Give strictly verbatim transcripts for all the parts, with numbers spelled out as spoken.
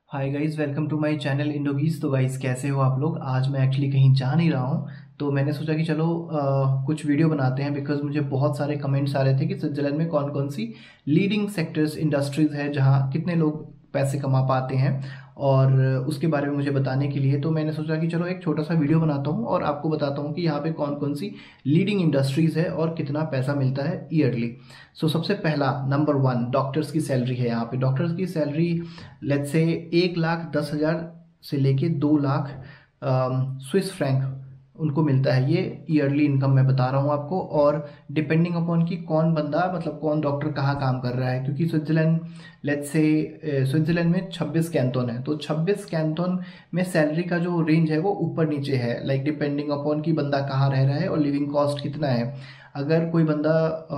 Hi guys, welcome to my channel Indogeeks. तो guys, कैसे हो आप लोग? आज मैं एक्चुअली कहीं जा नहीं रहा हूँ, तो मैंने सोचा कि चलो अ, कुछ वीडियो बनाते हैं। बिकॉज मुझे बहुत सारे कमेंट्स आ रहे थे कि स्विट्जरलैंड में कौन कौन सी लीडिंग सेक्टर्स इंडस्ट्रीज है जहाँ कितने लोग पैसे कमा पाते हैं, और उसके बारे में मुझे बताने के लिए तो मैंने सोचा कि चलो एक छोटा सा वीडियो बनाता हूँ और आपको बताता हूँ कि यहाँ पे कौन कौन सी लीडिंग इंडस्ट्रीज है और कितना पैसा मिलता है ईयरली। सो सबसे पहला नंबर वन, डॉक्टर्स की सैलरी है। यहाँ पे डॉक्टर्स की सैलरी लेट्स से एक लाख दस हजार से लेके दो लाख स्विस फ्रैंक उनको मिलता है। ये ईयरली इनकम मैं बता रहा हूँ आपको, और डिपेंडिंग अपॉन कि कौन बंदा मतलब कौन डॉक्टर कहाँ काम कर रहा है, क्योंकि स्विट्जरलैंड लेट्स से स्विट्जरलैंड में छब्बीस कैंटोन है, तो छब्बीस कैंटोन में सैलरी का जो रेंज है वो ऊपर नीचे है, लाइक डिपेंडिंग अपॉन कि बंदा कहाँ रह रहा है और लिविंग कॉस्ट कितना है। अगर कोई बंदा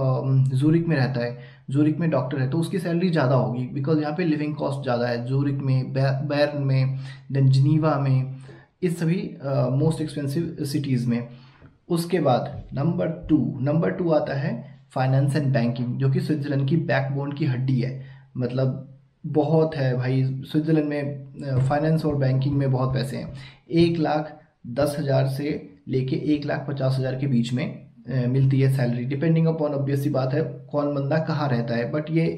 जूरिक में रहता है, जूरिक में डॉक्टर है, तो उसकी सैलरी ज़्यादा होगी बिकॉज यहाँ पे लिविंग कॉस्ट ज़्यादा है। जूरिक में, बैर्न में, देन जिनीवा में, इस सभी मोस्ट एक्सपेंसिव सिटीज़ में। उसके बाद नंबर टू नंबर टू आता है फाइनेंस एंड बैंकिंग, जो कि स्विट्जरलैंड की बैकबोन की हड्डी है। मतलब बहुत है भाई, स्विट्जरलैंड में फाइनेंस और बैंकिंग में बहुत पैसे हैं। एक लाख दस हज़ार से लेके एक लाख पचास हज़ार के बीच में अ, मिलती है सैलरी, डिपेंडिंग अपॉन ऑब्वियस सी बात है कौन बंदा कहाँ रहता है। बट ये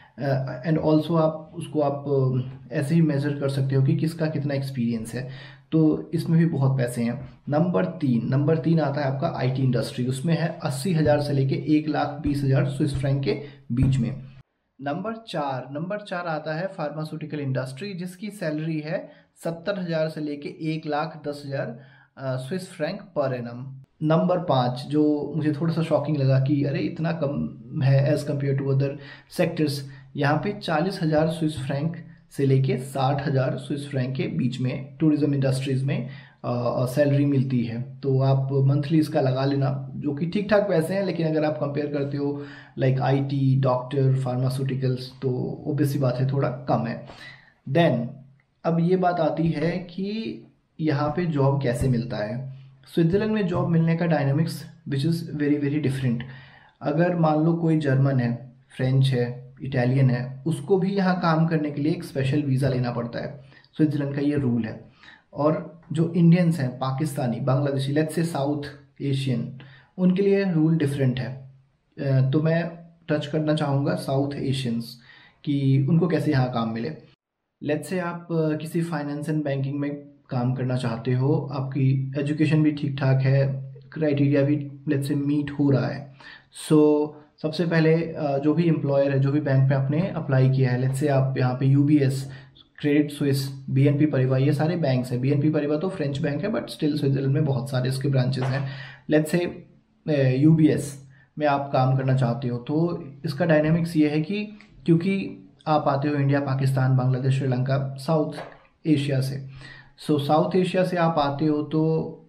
एंड ऑल्सो आप उसको आप अ, ऐसे ही मेजर कर सकते हो कि किसका कितना एक्सपीरियंस है, तो इसमें भी बहुत पैसे हैं। नंबर तीन नंबर तीन आता है आपका आईटी इंडस्ट्री, उसमें है अस्सी हज़ार से लेके एक लाख बीस हज़ार स्विस फ्रैंक के बीच में। नंबर चार नंबर चार आता है फार्मास्यूटिकल इंडस्ट्री, जिसकी सैलरी है सत्तर हज़ार से लेके एक लाख दस हज़ार Swiss franc per annum. Number पाँच, जो मुझे थोड़ा सा शॉकिंग लगा कि अरे इतना कम है as compare to other sectors, यहाँ पे चालीस हज़ार स्विस फ्रैंक से लेके साठ हज़ार स्विस फ्रैंक के बीच में टूरिज्म इंडस्ट्रीज में सैलरी मिलती है। तो आप मंथली इसका लगा लेना, जो कि ठीक ठाक पैसे हैं, लेकिन अगर आप कंपेयर करते हो लाइक आईटी, डॉक्टर, फार्मास्यूटिकल्स, तो ओबियस सी बात है थोड़ा कम है। देन अब ये बात आती है कि यहाँ पे जॉब कैसे मिलता है। स्विट्जरलैंड में जॉब मिलने का dynamics which is very very different. अगर मान लो कोई जर्मन है, फ्रेंच है, इटालियन है, उसको भी यहाँ काम करने के लिए एक स्पेशल वीज़ा लेना पड़ता है। स्विट्जरलैंड का ये रूल है। और जो इंडियंस हैं, Pakistani, Bangladeshi, let's say south Asian, उनके लिए रूल डिफरेंट है। अ, तो मैं टच करना चाहूँगा साउथ एशियंस कि उनको कैसे यहाँ काम मिले। लेट्स से आप अ, किसी फाइनेंस एंड बैंकिंग में काम करना चाहते हो, आपकी एजुकेशन भी ठीक ठाक है, क्राइटेरिया भी लेट्स से मीट हो रहा है। सो so, सबसे पहले अ, जो भी एम्प्लॉयर है, जो भी बैंक पे आपने अप्लाई किया है, लेट्स से आप यहाँ पे UBS, Credit Suisse, BNP Paribas, ये सारे बैंक्स हैं। बीएनपी परिबा तो फ्रेंच बैंक है, बट स्टिल स्विट्जरलैंड में बहुत सारे इसके ब्रांचेस हैं। लेट्स से यूबीएस में आप काम करना चाहते हो, तो इसका डायनेमिक्स ये है कि क्योंकि आप आते हो India, Pakistan, Bangladesh, Sri Lanka, south Asia से, सो साउथ एशिया से आप आते हो, तो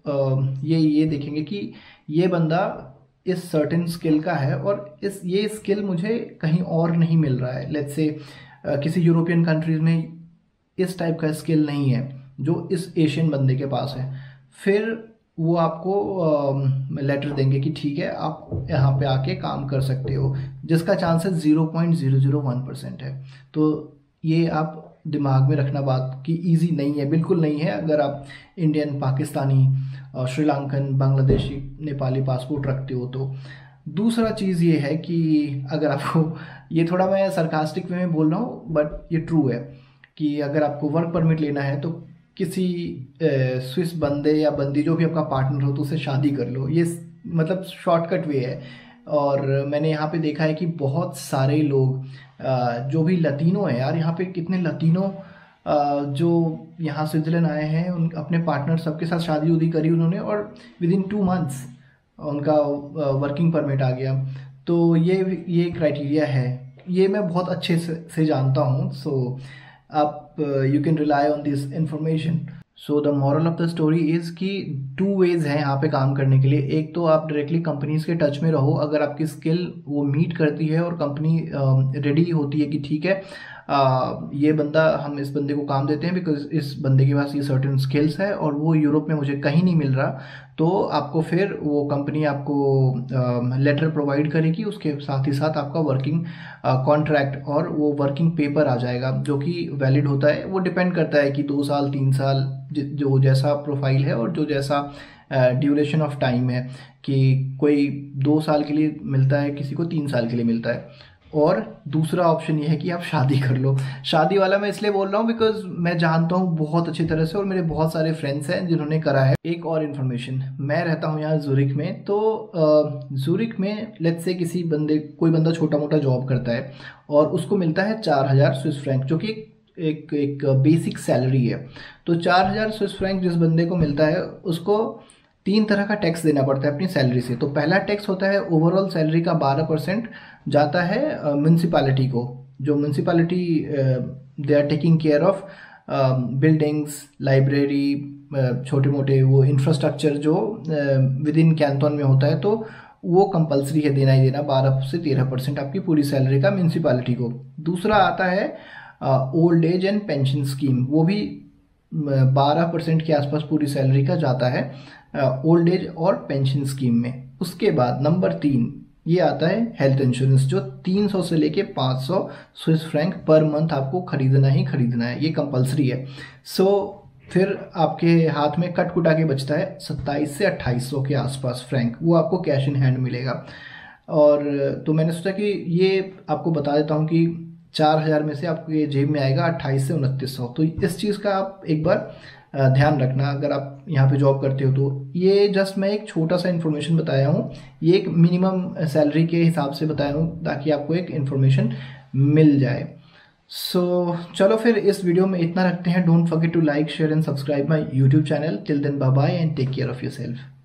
अ, ये ये देखेंगे कि ये बंदा इस सर्टेन स्किल का है और इस ये स्किल मुझे कहीं और नहीं मिल रहा है। लेट्स से किसी यूरोपियन कंट्रीज में इस टाइप का स्किल नहीं है जो इस एशियन बंदे के पास है। फिर वो आपको लेटर देंगे कि ठीक है, आप यहाँ पे आके काम कर सकते हो, जिसका chances zero point zero zero one percent है। तो ये आप दिमाग में रखना बात कि इजी नहीं है, बिल्कुल नहीं है। अगर आप इंडियन, पाकिस्तानी, श्रीलंकन, बांग्लादेशी, नेपाली पासपोर्ट रखते हो तो। दूसरा चीज़ ये है कि अगर आपको, ये थोड़ा मैं सरकास्टिक वे में बोल रहा हूँ बट ये ट्रू है, कि अगर आपको वर्क परमिट लेना है तो किसी स्विस बंदे या बंदी, जो भी आपका पार्टनर हो, तो उससे शादी कर लो। ये मतलब शॉर्टकट वे है। और मैंने यहाँ पे देखा है कि बहुत सारे लोग अ, जो भी लतीनो है, यार यहाँ पे कितने लतीनो अ, जो यहाँ स्विट्जरलैंड आए हैं, उन अपने पार्टनर सबके साथ शादी उदी करी उन्होंने, और विद इन टू मंथ्स उनका वर्किंग परमिट आ गया। तो ये ये क्राइटेरिया है, ये मैं बहुत अच्छे से, से जानता हूँ। सो आप you can rely on this information. So the moral of the story is कि टू वेज हैं यहाँ पे काम करने के लिए। एक तो आप डायरेक्टली कंपनीज के टच में रहो, अगर आपकी स्किल वो मीट करती है और कंपनी रेडी होती है कि ठीक है, आ, ये बंदा, हम इस बंदे को काम देते हैं बिकॉज इस बंदे के पास ये सर्टेन स्किल्स है और वो यूरोप में मुझे कहीं नहीं मिल रहा, तो आपको फिर वो कंपनी आपको लेटर प्रोवाइड करेगी, उसके साथ ही साथ आपका वर्किंग कॉन्ट्रैक्ट और वो वर्किंग पेपर आ जाएगा जो कि वैलिड होता है। वो डिपेंड करता है कि दो साल तीन साल जो जैसा प्रोफाइल है और जो जैसा ड्यूरेशन ऑफ टाइम है, कि कोई दो साल के लिए मिलता है, किसी को तीन साल के लिए मिलता है। और दूसरा ऑप्शन ये है कि आप शादी कर लो। शादी वाला मैं इसलिए बोल रहा हूँ बिकॉज मैं जानता हूँ बहुत अच्छी तरह से और मेरे बहुत सारे फ्रेंड्स हैं जिन्होंने करा है। एक और इन्फॉर्मेशन, मैं रहता हूँ यहाँ जूरिक में, तो जूरिक में लेट्स से किसी बंदे कोई बंदा छोटा मोटा जॉब करता है और उसको मिलता है चार हज़ार स्विस फ्रैंक, जो कि एक एक बेसिक सैलरी है। तो चार हज़ार स्विस फ्रैंक जिस बंदे को मिलता है उसको तीन तरह का टैक्स देना पड़ता है अपनी सैलरी से। तो पहला टैक्स होता है ओवरऑल सैलरी का बारह परसेंट जाता है म्यूनसिपैलिटी को, जो municipality they are taking care of buildings, library, छोटे मोटे वो इंफ्रास्ट्रक्चर जो विद इन कैंटन में होता है, तो वो कंपलसरी है देना ही देना बारह से तेरह परसेंट आपकी पूरी सैलरी का म्यूनसिपैलिटी को। दूसरा आता है old age and pension scheme, वो भी बारह परसेंट के आसपास पूरी सैलरी का जाता है ओल्ड एज और पेंशन स्कीम में। उसके बाद नंबर तीन ये आता है हेल्थ इंश्योरेंस, जो तीन सौ से लेके पाँच सौ स्विस फ्रैंक पर मंथ आपको खरीदना ही खरीदना है, ये कंपलसरी है। सो so, फिर आपके हाथ में कट कुटा के बचता है सत्ताईस से अट्ठाईस सौ के आसपास फ्रैंक, वो आपको कैश इन हैंड मिलेगा। और तो मैंने सोचा कि ये आपको बता देता हूँ कि चार हज़ार में से आपके जेब में आएगा अट्ठाईस से उनतीस सौ। तो इस चीज़ का आप एक बार ध्यान रखना अगर आप यहाँ पे जॉब करते हो तो। ये जस्ट मैं एक छोटा सा इन्फॉर्मेशन बताया हूँ, ये एक मिनिमम सैलरी के हिसाब से बताया हूँ ताकि आपको एक इन्फॉर्मेशन मिल जाए। सो so, चलो फिर इस वीडियो में इतना रखते हैं। Don't forget to like, share and subscribe my YouTube channel. Till then bye bye and take care of yourself.